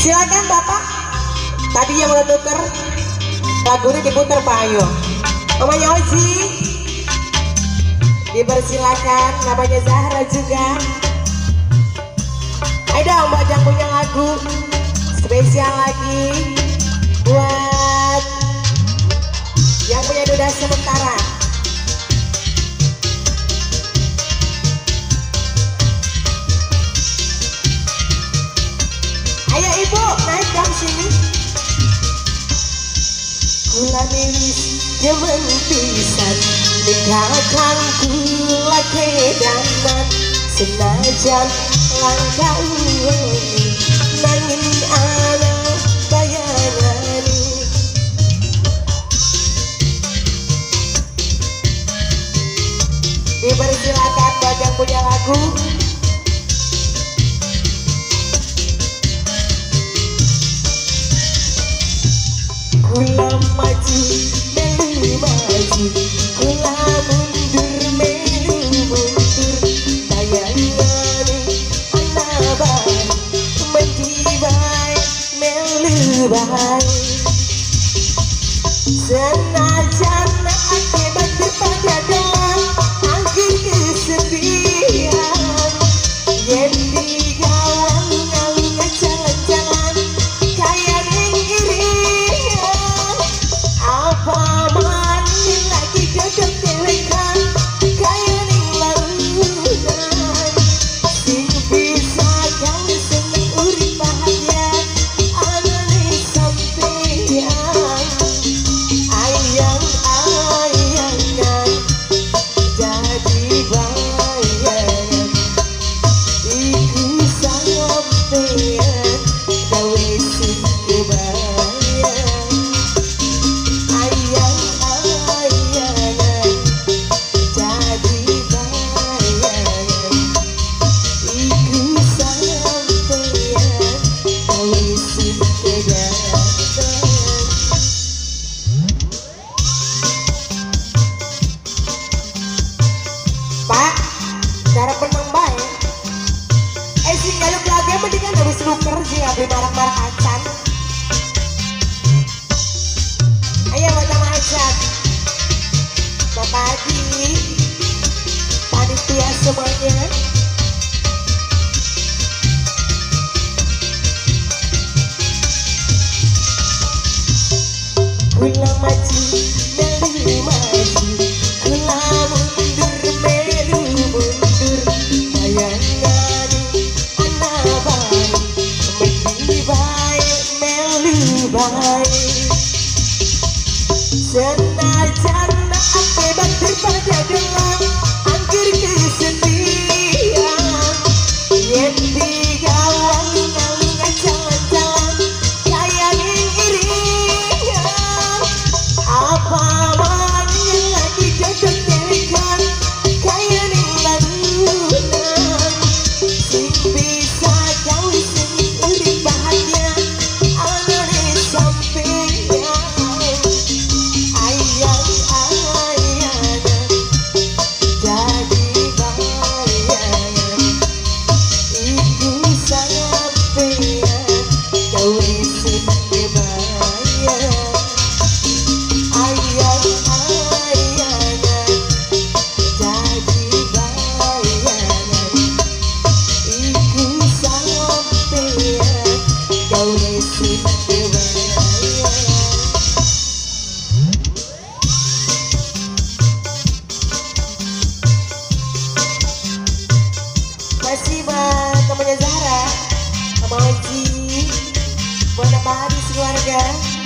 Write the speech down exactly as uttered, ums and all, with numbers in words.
Silakan Bapak. Tadi yang udah tuker lagunya diputar Pak Ayo. Namanya Oji. Dipersilakan. Namanya Zahra juga. Ayo dong buat yang punya lagu spesial lagi buat yang punya duda sementara. Ayo Ibu naik dong sini. Kula miris jemen pisan dekatan kula kedaman senajan langkah ulangi nangin ana bayangani. Dipersilakan buat yang punya lagu. Kula maju melu maju, kula mundur melu mundur, bayangane ana bae menjiwai melu bae. Senajan akibat pada dalam akhir kesedihan, yen digawan ngalung jalan-jalan kaya ning irian. Apa manin lagi dodok dewekan kaya ning larunan, sing bisa kau seneng urip bahagia anane sampeyan. Ayang-ayangan jadi bayangan iku sampeyan gawe sing kebayang. Ayang-ayangan jadi bayangan iku sampeyan gawe sing kebayang. Pak, cara penang baik. Eh sih galuk lagi mendingan harus nuker sih abis marah-marah acan. Ayo macam acan. Bapak Haji, panitia semuanya. Kula maju melu maju, kula mundur melu mundur, bayangane ana bae menjiwai melu bae. Senajan akibat daripada dalam akhir kesedihan, yen digawan ngalung jalan-jalan kaya ning irian. Apa manin lagi dodok dewekan kaya ning larunan, sing bisa gawe seneng urip bahagia anane sampeyan. Ayang-ayangan jadi bayangan iku sampeyan gawe sing kebayang. Ayang-ayangan jadi bayangan iku sampeyan gawe sing kebayang. Masih buat temannya Zahra, sama Oji, buat apa habis keluarga.